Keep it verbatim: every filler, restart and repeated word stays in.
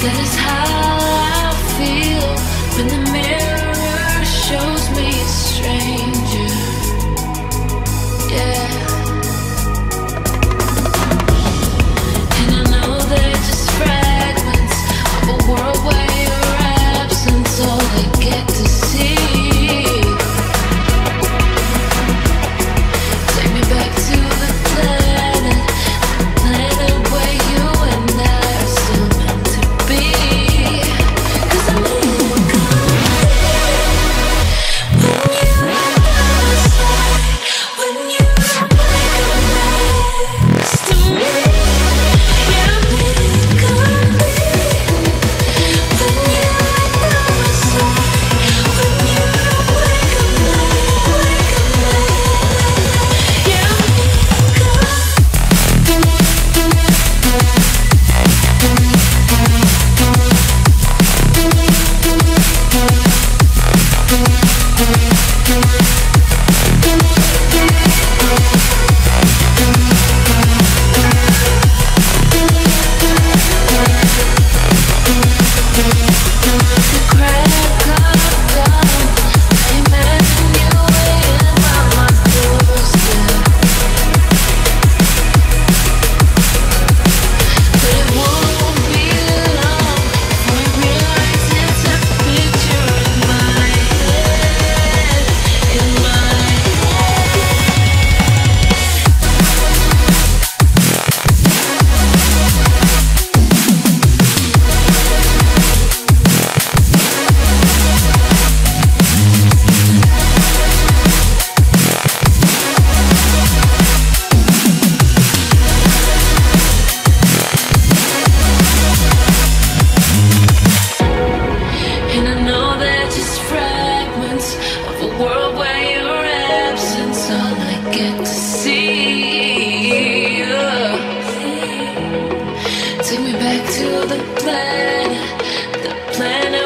That is how I feel when the mirror shows me a stranger. Yeah. And I know they're just fragments of a world where your absence all I get to see. Take me back to the planet, the planet where you and I are still meant to be. 'Cause I know we're gonna when you are by my side, when you are like next to me. Yeah, we're gonna be when you are by my side, when you are like a night, like a night. Yeah, we're gonna crack of dawn. I imagine you waiting by my doorstep, but it won't be long before I realize it's a picture in my head, in my And I know they're just fragments of a world where your absence all I get to see. Yeah. Take me back to the planet, the planet